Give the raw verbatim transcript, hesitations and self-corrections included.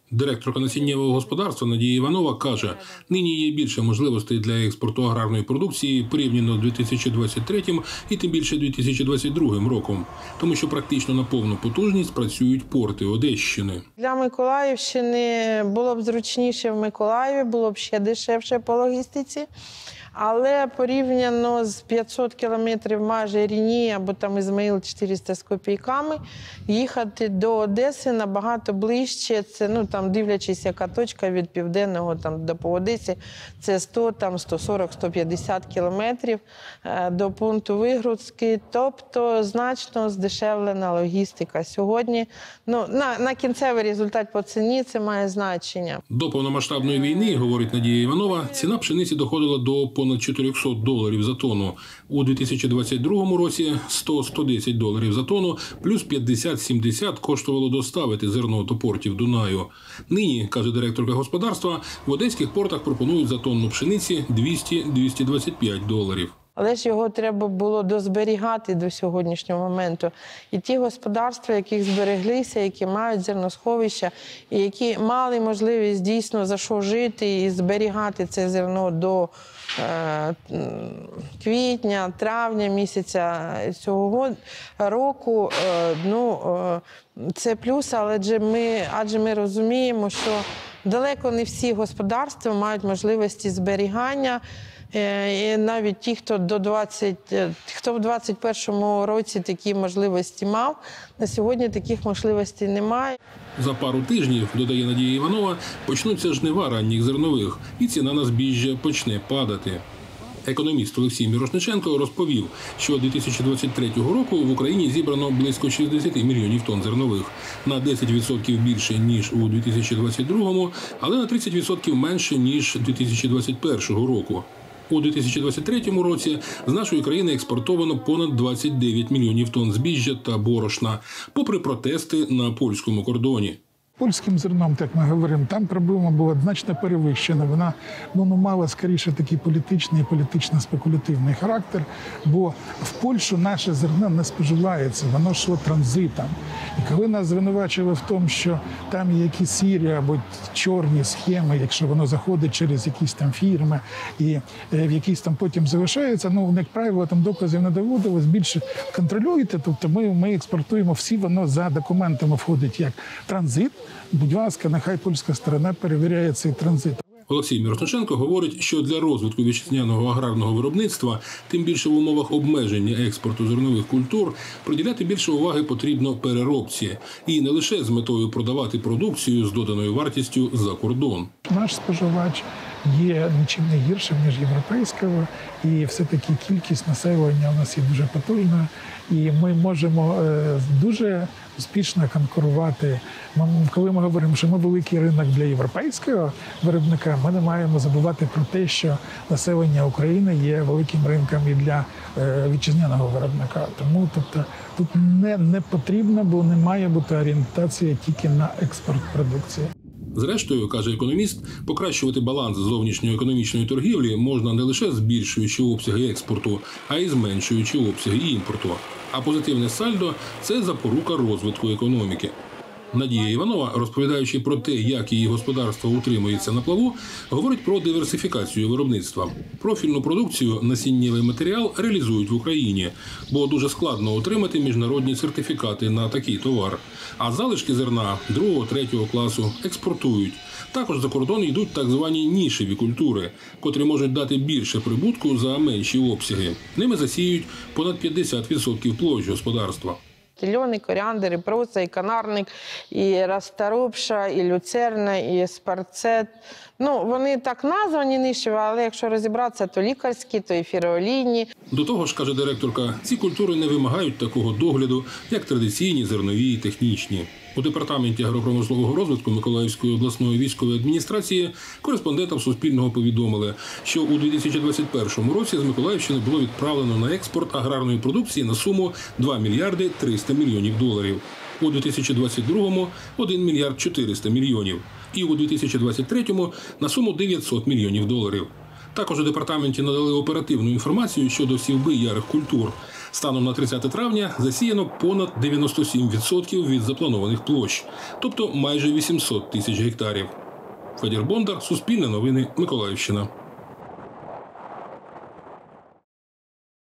Директорка насіннєвого господарства Надія Іванова каже, нині є більше можливостей для експорту аграрної продукції порівняно з дві тисячі двадцять третім і тим більше дві тисячі двадцять другим роком, тому що практично на повну потужність працюють порти Одещини. Для Миколаївщини було б зручніше в Миколаєві, було б ще дешевше по логістиці. Але порівняно з п'ятсот кілометрів майже Рені або там Ізмаїл чотириста з копійками, їхати до Одеси набагато ближче. Це, ну, там, дивлячись, яка точка від Південного там, до по Одесі, це сто, там, сто сорок - сто п'ятдесят кілометрів до пункту вигрузки. Тобто значно здешевлена логістика. Сьогодні ну, на, на кінцевий результат по ціні це має значення. До повномасштабної війни, говорить Надія Іванова, ціна пшениці доходила до понад чотирьохсот доларів за тонну. У дві тисячі двадцять другому році сто - сто десять доларів за тонну, плюс п'ятдесят - сімдесят коштувало доставити зерно до портів Дунаю. Нині, каже директорка господарства, в одеських портах пропонують за тонну пшениці двісті - двісті двадцять п'ять доларів. Але ж його треба було дозберігати до сьогоднішнього моменту. І ті господарства, які збереглися, які мають зерносховища, і які мали можливість дійсно за що жити і зберігати це зерно до е, квітня, травня місяця цього року, е, ну, е, це плюс, але ми, адже ми розуміємо, що далеко не всі господарства мають можливості зберігання. І навіть ті, хто до двадцять, хто в двадцять першому році такі можливості мав, на сьогодні таких можливостей немає. За пару тижнів, додає Надія Іванова, почнуться жнива ранніх зернових, і ціна на збіжжя почне падати. Економіст Олексій Мірошниченко розповів, що дві тисячі двадцять третього року в Україні зібрано близько шістдесят мільйонів тонн зернових, на десять відсотків більше, ніж у дві тисячі двадцять другому, але на тридцять відсотків менше, ніж дві тисячі двадцять першого року. У дві тисячі двадцять третьому році з нашої країни експортовано понад двадцять дев'ять мільйонів тонн збіжжя та борошна, попри протести на польському кордоні. Польським зерном, як ми говоримо, там проблема була значно перевищена. Вона ну, мала, скоріше, такий політичний і політично-спекулятивний характер, бо в Польщу наше зерно не споживається, воно йшло транзитом. І коли нас звинувачили в тому, що там є якісь сірі або чорні схеми, якщо воно заходить через якісь там фірми і в якісь там потім залишається, ну, як правило, там доказів не доводилось, більше контролюєте, тобто ми, ми експортуємо, всі воно за документами входить як транзит. Будь ласка, нехай польська сторона перевіряє цей транзит. Олексій Мірошниченко говорить, що для розвитку вітчизняного аграрного виробництва, тим більше в умовах обмеження експорту зернових культур, приділяти більше уваги потрібно переробці. І не лише з метою продавати продукцію з доданою вартістю за кордон. Наш споживач є нічим не гіршим, ніж європейського, і все-таки кількість населення у нас є дуже потужна, і ми можемо дуже успішно конкурувати. Коли ми говоримо, що ми великий ринок для європейського виробника, ми не маємо забувати про те, що населення України є великим ринком і для вітчизняного виробника. Тому тобто, тут не, не потрібно, бо не має бути орієнтація тільки на експорт продукції. Зрештою, каже економіст, покращувати баланс зовнішньої економічної торгівлі можна не лише збільшуючи обсяги експорту, а й зменшуючи обсяги імпорту. А позитивне сальдо – це запорука розвитку економіки. Надія Іванова, розповідаючи про те, як її господарство утримується на плаву, говорить про диверсифікацію виробництва. Профільну продукцію насіннєвий матеріал реалізують в Україні, бо дуже складно отримати міжнародні сертифікати на такий товар. А залишки зерна другого-третього класу експортують. Також за кордон йдуть так звані нішеві культури, котрі можуть дати більше прибутку за менші обсяги. Ними засіють понад п'ятдесят відсотків площ господарства. Льон, і коріандр, і проса, і канарник, і расторопша, і люцерна, і спарцет. Ну, вони так названі нішеві, але якщо розібратися, то лікарські, то ефіроолійні. До того ж, каже директорка, ці культури не вимагають такого догляду, як традиційні, зернові і технічні. У департаменті агропромислового розвитку Миколаївської обласної військової адміністрації кореспондентам Суспільного повідомили, що у дві тисячі двадцять першому році з Миколаївщини було відправлено на експорт аграрної продукції на суму два мільярди триста мільйонів доларів. У дві тисячі двадцять другому – один мільярд чотириста мільйонів. І у дві тисячі двадцять третьому – на суму дев'ятсот мільйонів доларів. Також у департаменті надали оперативну інформацію щодо сівби ярих культур. Станом на тридцяте травня засіяно понад дев'яносто сім відсотків від запланованих площ, тобто майже вісімсот тисяч гектарів. Федір Бондар, Суспільне новини, Миколаївщина.